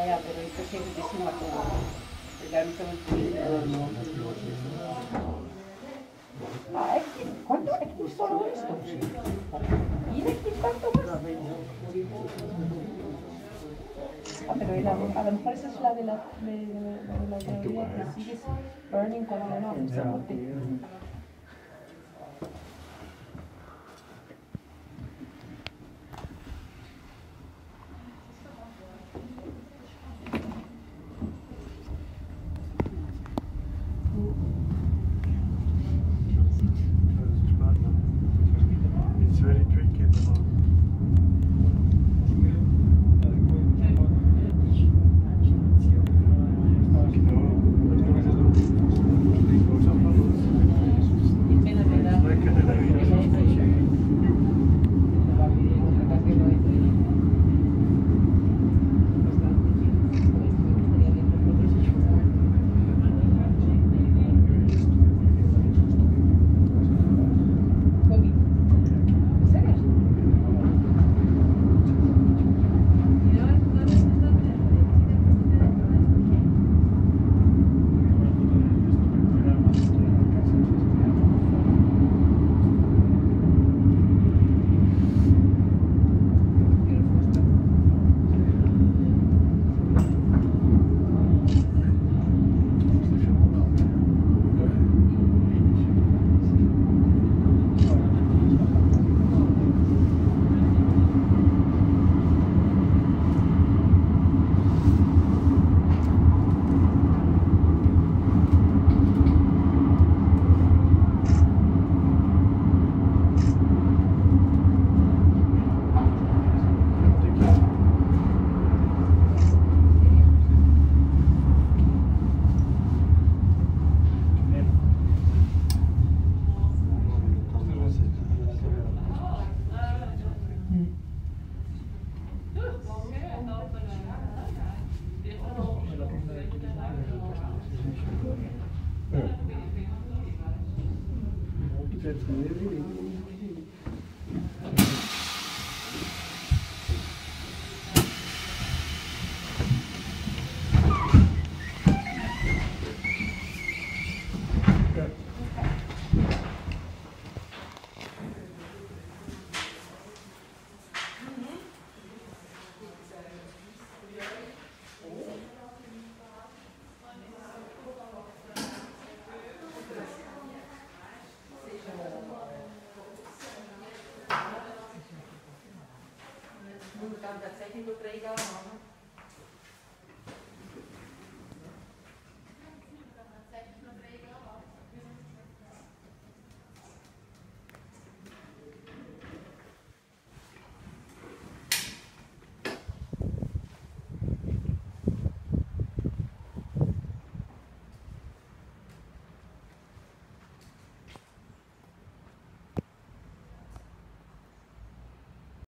ya, pero esto es segurísimo a todo. Porque ahora mismo ¿cuánto? ¿Es que solo esto? ¿Y de aquí cuánto más? Ah, pero a lo mejor esa es la de la teoría que sigues burning cuando no haces deporte. It's very tricky at the moment. Tatsächlich Träger haben.